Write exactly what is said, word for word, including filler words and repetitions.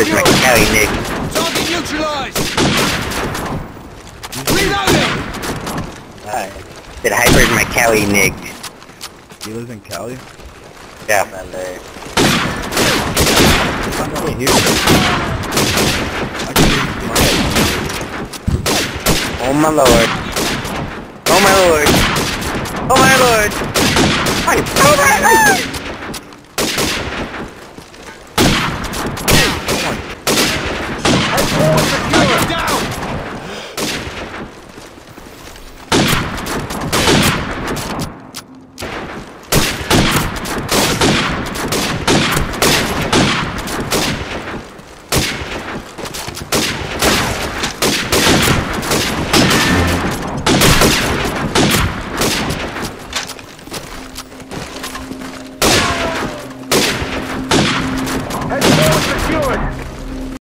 hyper's my Cali, Nick. Target neutralized! Reloading! Alright. Said hyper's my Cali, Nick. He lives in Cali? Yeah, man, there. I'm not here. I can hear my Oh my lord. Oh my lord. Oh my lord. Oh my lord.